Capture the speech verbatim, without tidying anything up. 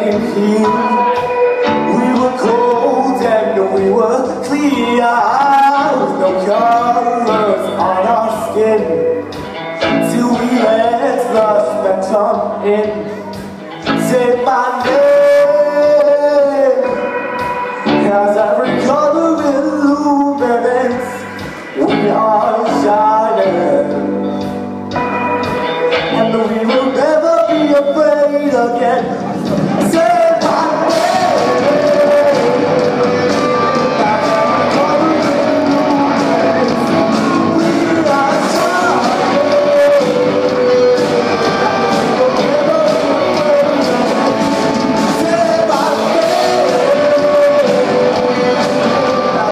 came here, we were cold and we were clear, with no colors on our skin, till we let the spectrum in.